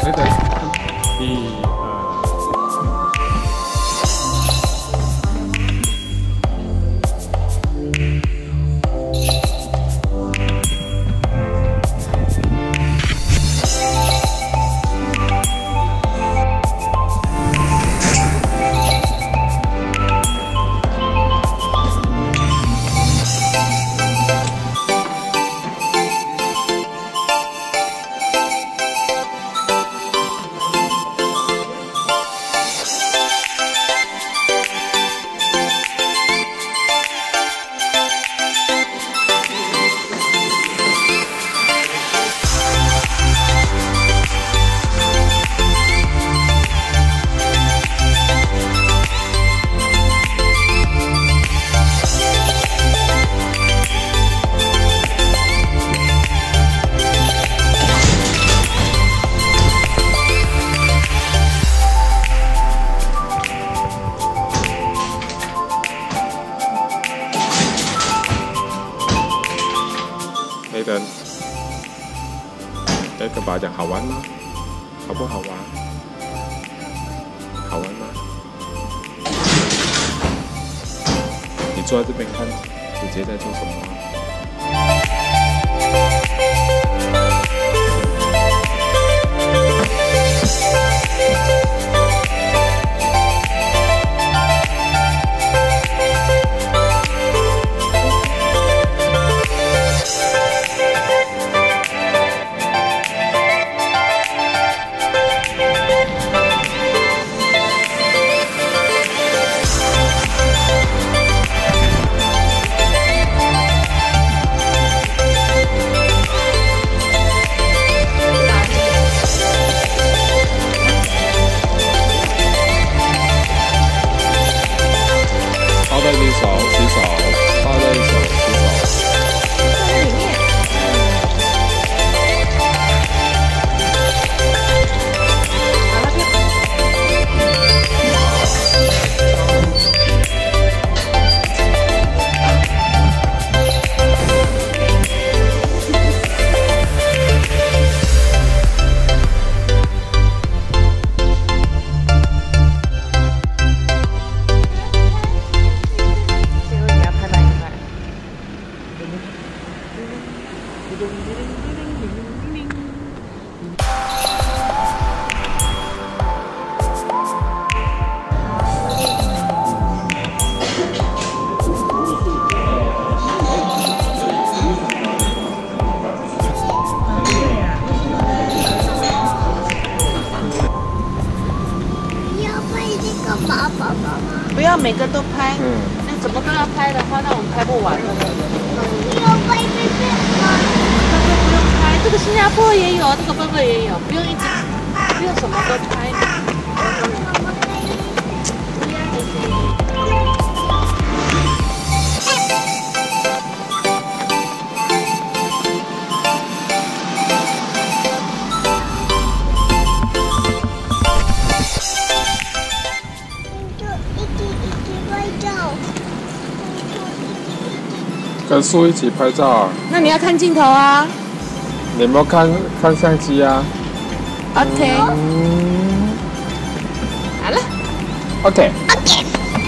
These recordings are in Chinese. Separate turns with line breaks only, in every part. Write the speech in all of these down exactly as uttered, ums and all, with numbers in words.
哎，等，一二。 黑灯，要跟爸爸讲好玩吗？好不好玩？好玩吗？你坐在这边看姐姐在做什么吗？ 泡在你手，洗手，泡在你手，洗手。放在里面。好了，
不要每个都拍，嗯，那怎么都要拍的话，那我们拍不完了。不要拍这个，那就不用拍。这个新加坡也有，这个哥哥也有，不用一直，不用什么都拍。不要这些。
跟树一起拍照啊？
那你要看镜头啊。
你有没有看看相机啊
？OK。
嗯、
好了。
OK。
OK。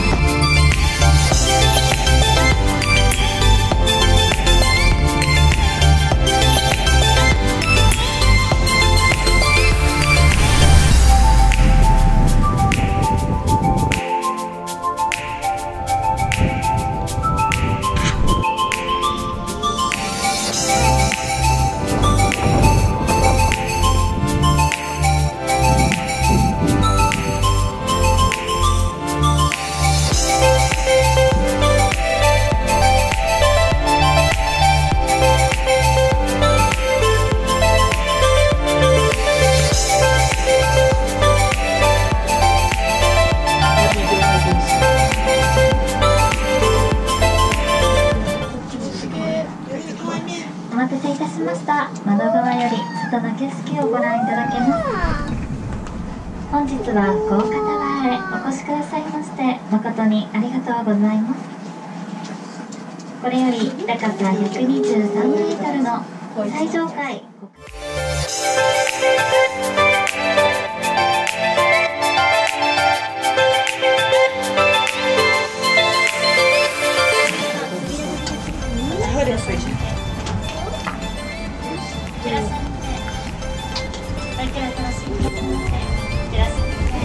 お待たせいたしました。窓側より外の景色をご覧いただけます。本日は福岡タワーへお越しくださいまして誠にありがとうございます。これより高さひゃくにじゅうさんメートルの最上階。 れから楽しみにしていってらっしゃいませ。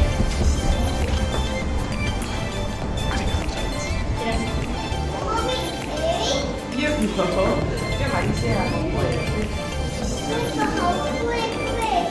有有，要买一些啊，好贵。
这个好贵贵。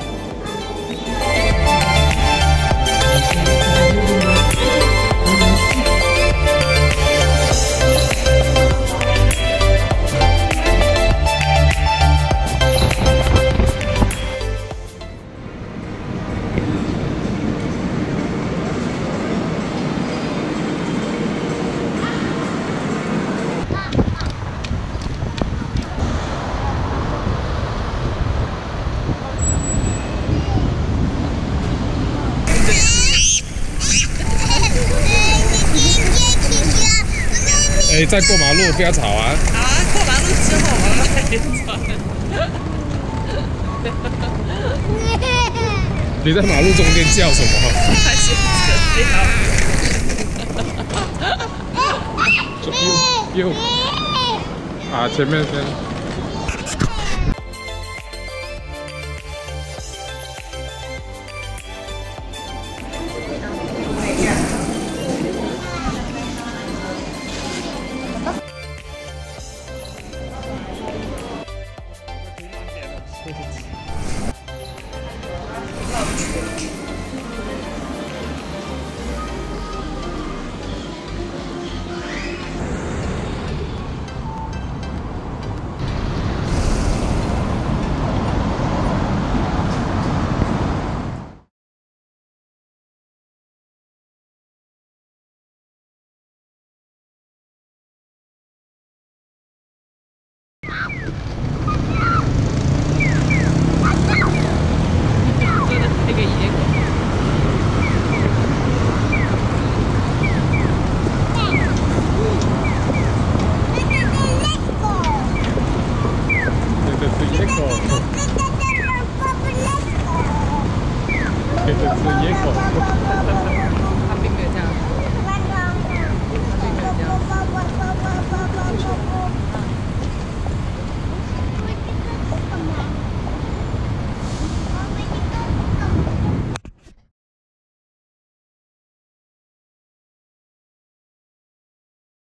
哎，再过马路，不要吵啊！
好啊，过马路之后我们再转。
你在马路中间叫什么？
还是
右右啊，前面先。
那个野狗。
这个是野狗。这个是野狗。
它并没有这样。